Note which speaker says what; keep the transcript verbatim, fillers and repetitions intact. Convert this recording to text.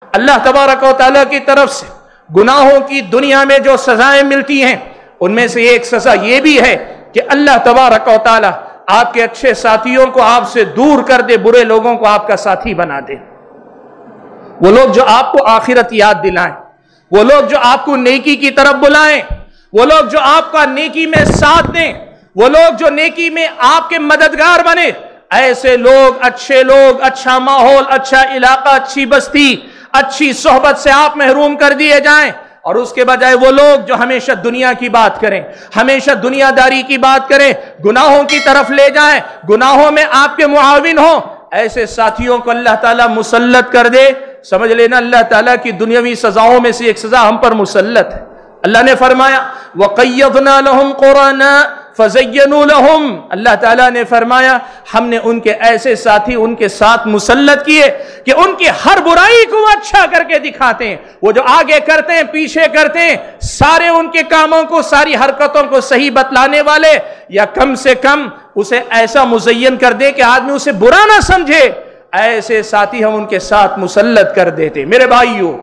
Speaker 1: اللہ तबारक व तआला की तरफ से गुनाहों की दुनिया में जो सजाएं मिलती हैं, उनमें से एक सजा ये भी है कि अल्लाह तबारक व तआला आपके अच्छे साथियों को आपसे दूर कर दे, बुरे लोगों को आपका साथी बना दे। वो लोग जो आपको आखिरत याद दिलाएं, वो लोग जो आपको नेकी की तरफ बुलाएं, वो लोग जो आपका नेकी में साथ दें, वो लोग जो नेकी में आपके मददगार बने, ऐसे लोग, अच्छे लोग, अच्छा माहौल, अच्छा इलाका, अच्छी बस्ती, अच्छी सोहबत से आप महरूम कर दिए जाएं, और उसके बजाय वो लोग जो हमेशा दुनिया की बात करें, हमेशा दुनियादारी की बात करें, गुनाहों की तरफ ले जाएं, गुनाहों में आपके मुआविन हो, ऐसे साथियों को अल्लाह ताला मुसल्लत कर दे। समझ लेना अल्लाह ताला की दुनियावी सजाओं में से एक सजा हम पर मुसल्लत है। अल्लाह ने फरमाया वक़य्यदना लहुम क़ुराना फ़ज़य्यनू लहुम, अल्लाह ताला ने फरमाया हमने उनके ऐसे साथी उनके साथ मुसल्लत किए कि उनकी हर बुराई को अच्छा करके दिखाते हैं। वो जो आगे करते हैं, पीछे करते हैं, सारे उनके कामों को, सारी हरकतों को सही बतलाने वाले, या कम से कम उसे ऐसा मुज़य्यन कर दे कि आदमी उसे बुरा ना समझे, ऐसे साथी हम उनके साथ मुसल्लत कर देते। मेरे भाइयों,